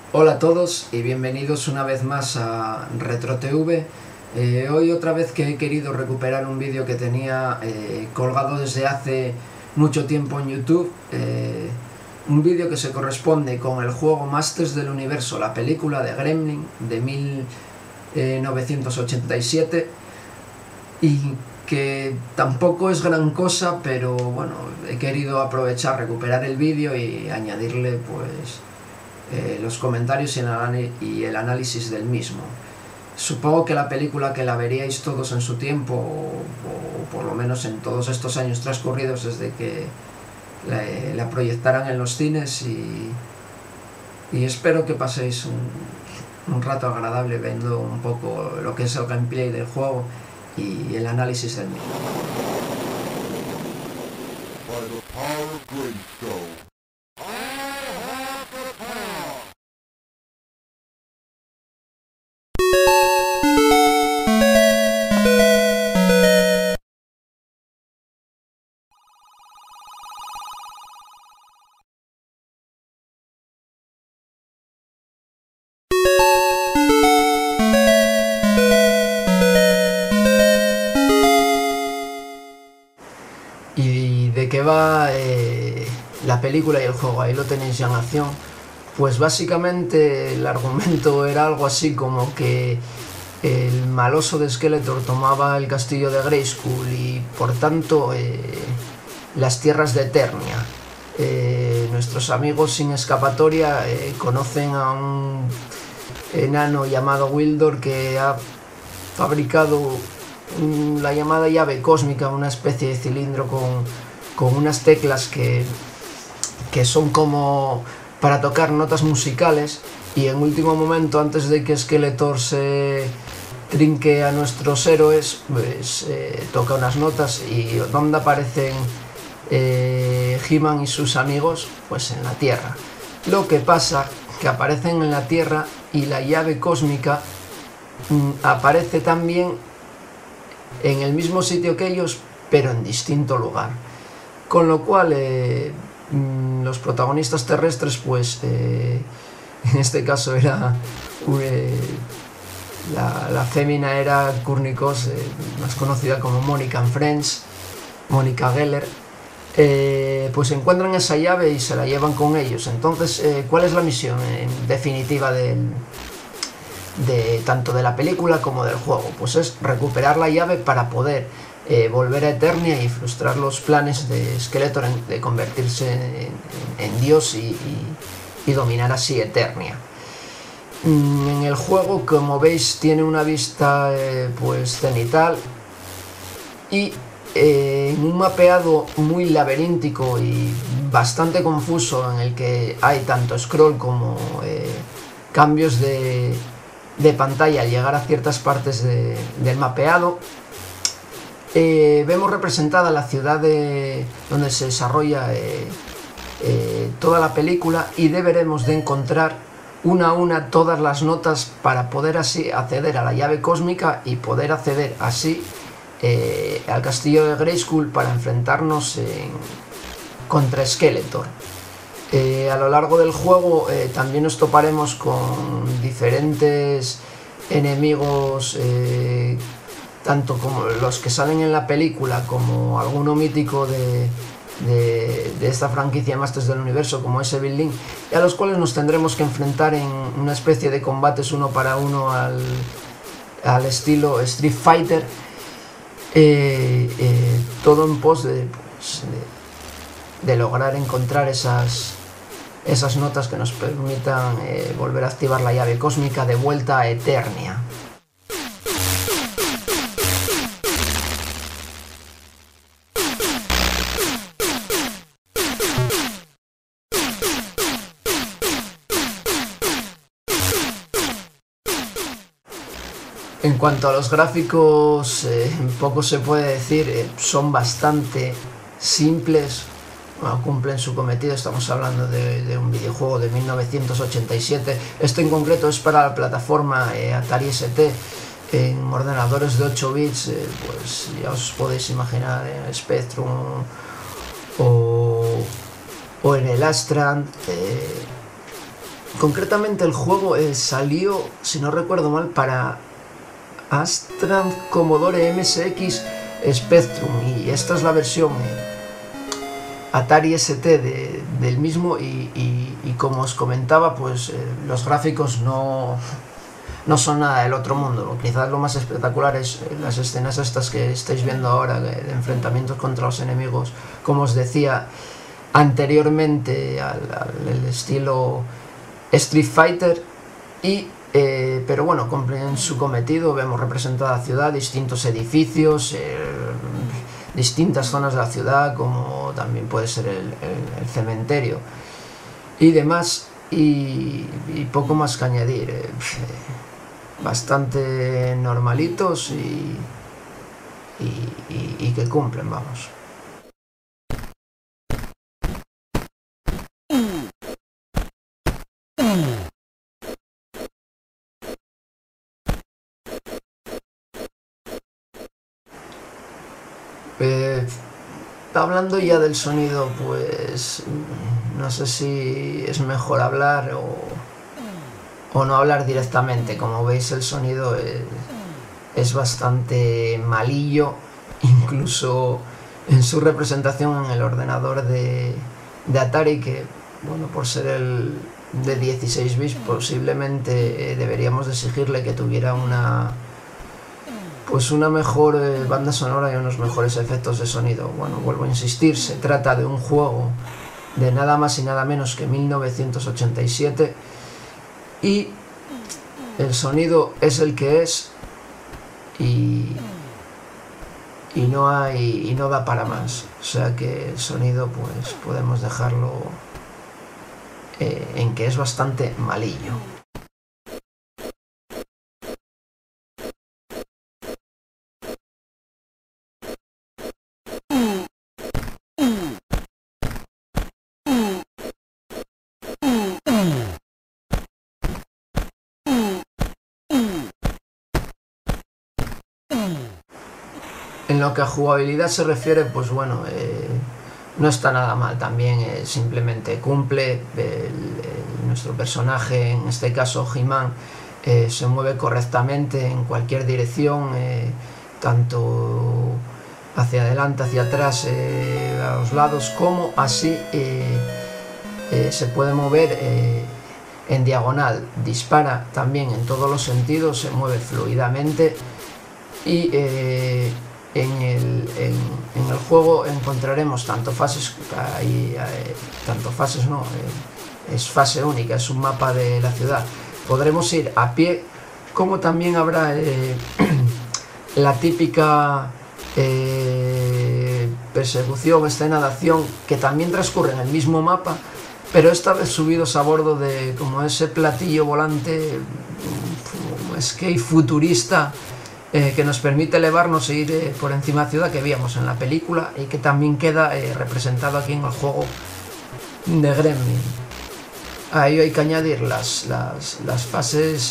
Hola a todos y bienvenidos una vez más a RetroTV. Hoy otra vez que he querido recuperar un vídeo que tenía colgado desde hace mucho tiempo en YouTube, un vídeo que se corresponde con el juego Masters del Universo, la película de Gremlin de 1987, y que tampoco es gran cosa, pero bueno, he querido aprovechar, recuperar el vídeo y añadirle pues los comentarios y el análisis del mismo. Supongo que la película que la veríais todos en su tiempo, o por lo menos en todos estos años transcurridos desde que la proyectaran en los cines, y espero que paséis un rato agradable viendo un poco lo que es el gameplay del juego y el análisis del mismo. ¿Y de qué va la película y el juego? Ahí lo tenéis ya en acción. Pues básicamente el argumento era algo así como que el maloso de Skeletor tomaba el castillo de Grayskull y por tanto las tierras de Eternia. Nuestros amigos sin escapatoria conocen a un enano llamado Wildor que ha fabricado la llamada llave cósmica, una especie de cilindro con unas teclas que son como para tocar notas musicales, y en último momento, antes de que Skeletor se trinque a nuestros héroes, pues toca unas notas y donde aparecen He-Man y sus amigos, pues en la Tierra. Lo que pasa que aparecen en la Tierra y la llave cósmica aparece también en el mismo sitio que ellos, pero en distinto lugar, con lo cual los protagonistas terrestres, pues en este caso era la fémina era Courtney-Cox, más conocida como Monica en Friends, Monica Geller, pues encuentran esa llave y se la llevan con ellos. Entonces, ¿cuál es la misión en definitiva tanto de la película como del juego? Pues es recuperar la llave para poder volver a Eternia y frustrar los planes de Skeletor de convertirse en Dios y dominar así Eternia. En el juego, como veis, tiene una vista pues cenital y un mapeado muy laberíntico y bastante confuso, en el que hay tanto scroll como cambios de pantalla al llegar a ciertas partes del mapeado. Vemos representada la ciudad donde se desarrolla toda la película, y deberemos de encontrar una a una todas las notas para poder así acceder a la llave cósmica y poder acceder así al castillo de Grayskull para enfrentarnos contra Skeletor. A lo largo del juego también nos toparemos con diferentes enemigos, tanto como los que salen en la película como alguno mítico de esta franquicia Masters del Universo, como es Evil Lyn, y a los cuales nos tendremos que enfrentar en una especie de combates uno para uno al estilo Street Fighter, todo en pos de lograr encontrar esas notas que nos permitan volver a activar la llave cósmica de vuelta a Eternia. En cuanto a los gráficos, poco se puede decir, son bastante simples. Bueno, cumplen su cometido. Estamos hablando de un videojuego de 1987. Esto en concreto es para la plataforma Atari ST. En ordenadores de 8 bits, pues ya os podéis imaginar en Spectrum o en el Astrand, Concretamente el juego salió, si no recuerdo mal, para Amstrad Commodore MSX Spectrum, y esta es la versión Atari ST del mismo, y como os comentaba, pues los gráficos no son nada del otro mundo. Quizás lo más espectacular es las escenas estas que estáis viendo ahora, de enfrentamientos contra los enemigos, como os decía anteriormente, al estilo Street Fighter, pero bueno, cumplen su cometido. Vemos representada la ciudad, distintos edificios, distintas zonas de la ciudad, como también puede ser el cementerio y demás, y poco más que añadir. Bastante normalitos y que cumplen, vamos. Hablando ya del sonido, pues no sé si es mejor hablar o no hablar directamente. Como veis, el sonido es bastante malillo, incluso en su representación en el ordenador de Atari, que bueno, por ser el de 16 bits, posiblemente deberíamos de exigirle que tuviera una mejor banda sonora y unos mejores efectos de sonido. Bueno, vuelvo a insistir, se trata de un juego de nada más y nada menos que 1987, y el sonido es el que es, y no da para más. O sea que el sonido, pues podemos dejarlo en que es bastante malillo. En lo que a jugabilidad se refiere, pues bueno, no está nada mal también. Simplemente cumple. Nuestro personaje, en este caso He-Man, se mueve correctamente en cualquier dirección, tanto hacia adelante, hacia atrás, a los lados, como así se puede mover en diagonal. Dispara también en todos los sentidos, se mueve fluidamente, y en el juego encontraremos tanto fases no, es fase única, es un mapa de la ciudad. Podremos ir a pie, como también habrá la típica persecución, escena de acción, que también transcurre en el mismo mapa, pero esta vez subidos a bordo de como ese platillo volante, skate futurista, que nos permite elevarnos e ir por encima de la ciudad, que víamos en la película y que también queda representado aquí en el juego de Gremlin. A ello hay que añadir las fases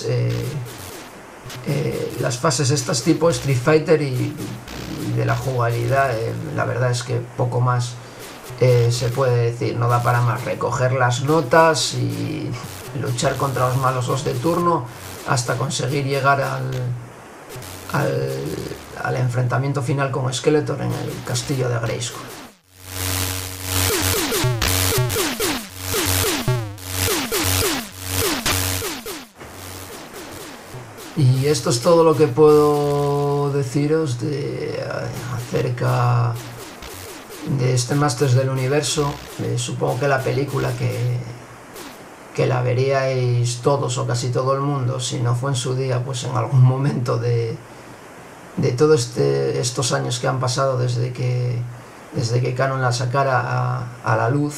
estas tipo Street Fighter, y de la jugabilidad, la verdad es que poco más se puede decir. No da para más. Recoger las notas y luchar contra los malos de turno hasta conseguir llegar al enfrentamiento final con Skeletor en el castillo de Grayskull. Y esto es todo lo que puedo deciros acerca de este Masters del Universo. Supongo que la película que la veríais todos o casi todo el mundo, si no fue en su día, pues en algún momento de todos estos años que han pasado desde que Canon la sacara a la luz.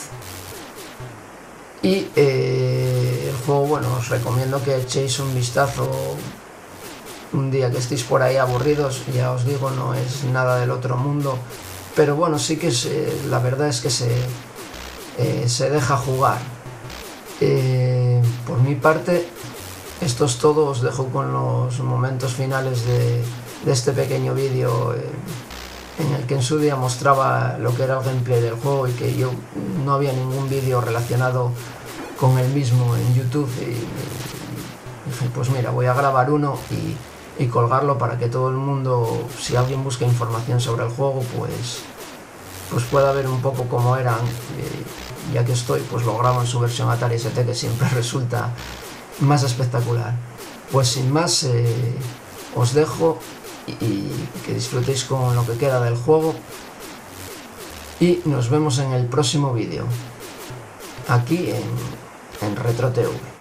Y el juego, bueno, os recomiendo que echéis un vistazo un día que estéis por ahí aburridos. Ya os digo, no es nada del otro mundo, pero bueno, sí que la verdad es que se deja jugar. Por mi parte, esto es todo. Os dejo con los momentos finales de este pequeño vídeo, en el que en su día mostraba lo que era el gameplay del juego, y que yo no había ningún vídeo relacionado con el mismo en YouTube y dije, pues mira, voy a grabar uno y colgarlo para que todo el mundo, si alguien busca información sobre el juego, pues pueda ver un poco cómo eran. Ya que estoy, pues lo grabo en su versión Atari ST, que siempre resulta más espectacular. Pues sin más, os dejo y que disfrutéis con lo que queda del juego y nos vemos en el próximo vídeo aquí en Retro TV.